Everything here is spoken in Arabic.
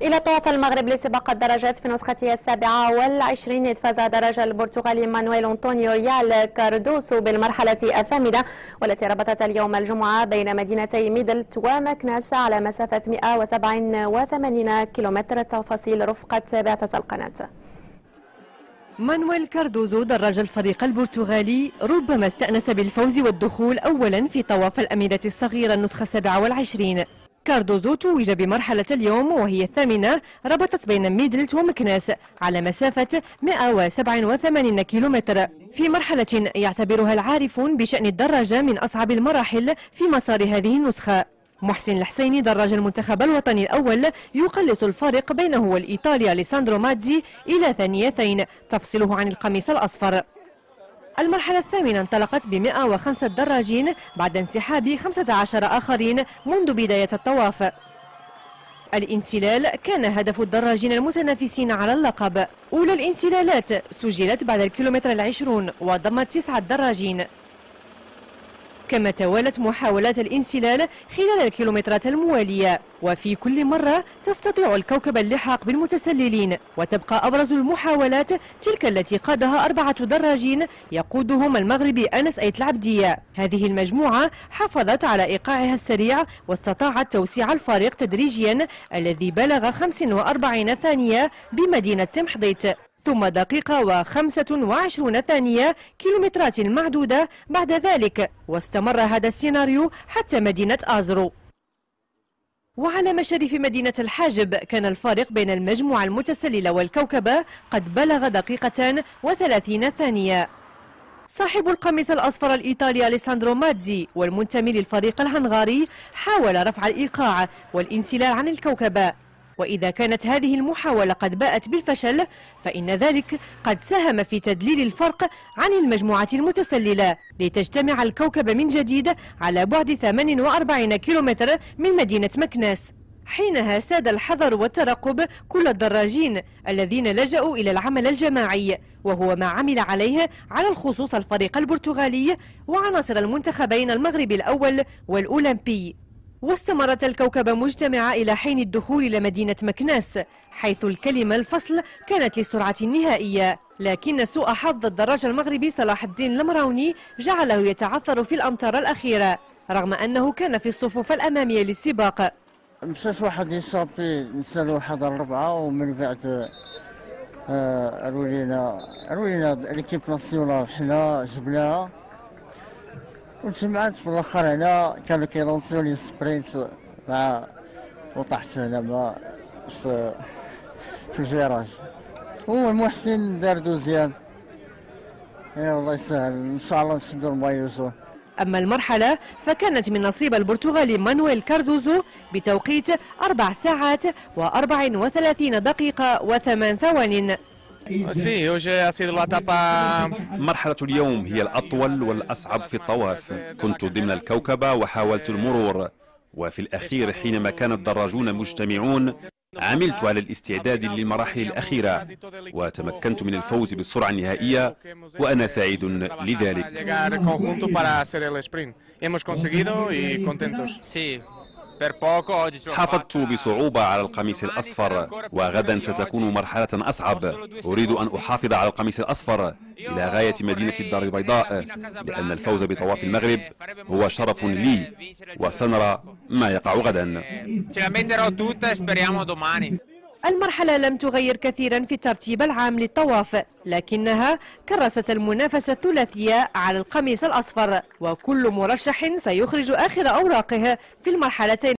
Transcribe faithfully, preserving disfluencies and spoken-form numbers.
إلى طواف المغرب لسباق الدراجات في نسختها السابعة والعشرين، فاز دراج البرتغالي مانويل أنطونيو ريال كاردوسو بالمرحلة الثامنة، والتي ربطت اليوم الجمعة بين مدينتي ميدلت ومكناس على مسافة مئة وسبعة وثمانين كيلومتر. تفاصيل رفقة بعثة القناة. مانويل كاردوزو دراج الفريق البرتغالي ربما استأنس بالفوز والدخول أولا في طواف الأميرة الصغيرة النسخة السابعة والعشرين. كاردوزو توج بمرحلة اليوم وهي الثامنة، ربطت بين ميدلت ومكناس على مسافة مئة وسبعة وثمانين كيلومتر، في مرحلة يعتبرها العارفون بشأن الدراجة من أصعب المراحل في مسار هذه النسخة. محسن الحسيني دراج المنتخب الوطني الأول يقلص الفارق بينه والإيطالي أليساندرو ماتزي إلى ثانيتين تفصله عن القميص الأصفر. المرحلة الثامنة انطلقت ب مئة وخمسة دراجين بعد انسحاب خمسة عشر آخرين منذ بداية الطواف. الانسلال كان هدف الدراجين المتنافسين على اللقب. أولى الانسلالات سجلت بعد الكيلومتر العشرون وضمت تسعة دراجين، كما توالت محاولات الانسلال خلال الكيلومترات الموالية، وفي كل مرة تستطيع الكوكب اللحاق بالمتسللين، وتبقى أبرز المحاولات تلك التي قادها أربعة دراجين يقودهم المغربي أنس أيت العبدية. هذه المجموعة حافظت على إيقاعها السريع واستطاعت توسيع الفارق تدريجيا الذي بلغ خمس وأربعين ثانية بمدينة تمحضيت، ثم دقيقة وخمسة وعشرون ثانية كيلومترات معدودة بعد ذلك، واستمر هذا السيناريو حتى مدينة آزرو. وعلى مشارف مدينة الحاجب كان الفارق بين المجموعة المتسللة والكوكبة قد بلغ دقيقتان وثلاثين ثانية. صاحب القميص الأصفر الإيطالي أليساندرو ماتزي والمنتمي للفريق الهنغاري حاول رفع الإيقاع والانسلال عن الكوكبة، وإذا كانت هذه المحاولة قد باءت بالفشل فإن ذلك قد ساهم في تدليل الفرق عن المجموعة المتسللة لتجتمع الكوكب من جديد على بعد ثمانية وأربعين كيلومتر من مدينة مكناس. حينها ساد الحذر والترقب كل الدراجين الذين لجأوا إلى العمل الجماعي، وهو ما عمل عليه على الخصوص الفريق البرتغالي وعناصر المنتخبين المغربي الأول والأولمبي. واستمرت الكوكبة مجتمعة إلى حين الدخول إلى مدينة مكناس، حيث الكلمة الفصل كانت للسرعة النهائية، لكن سوء حظ الدراج المغربي صلاح الدين المراوني جعله يتعثر في الأمتار الأخيرة رغم أنه كان في الصفوف الأمامية للسباق. مشات واحد يصابي نسال واحد الربعة، ومن بعد آه روينا روينا ليكيب ناسيونال حنا جبناها وجمعت في الاخر. هنا كانوا كيلونسيو لي سبرينت مع وطحت هنا ما في في الفيراج. هو المحسن دار دوزيام. يا الله يسهل، ان شاء الله نشدوا المايو جون. أما المرحلة فكانت من نصيب البرتغالي مانويل كاردوزو بتوقيت أربع ساعات وأربع وثلاثين دقيقة وثمان ثوان. مرحلة اليوم هي الأطول والأصعب في الطواف. كنت ضمن الكوكبة وحاولت المرور، وفي الأخير حينما كان الدراجون مجتمعون عملت على الاستعداد للمراحل الأخيرة وتمكنت من الفوز بالسرعة النهائية، وأنا سعيد لذلك. حافظت بصعوبة على القميص الأصفر، وغدا ستكون مرحلة أصعب. أريد أن أحافظ على القميص الأصفر إلى غاية مدينة الدار البيضاء، لأن الفوز بطواف المغرب هو شرف لي، وسنرى ما يقع غدا. المرحلة لم تغير كثيرا في الترتيب العام للطواف، لكنها كرست المنافسة الثلاثية على القميص الأصفر، وكل مرشح سيخرج آخر أوراقه في المرحلتين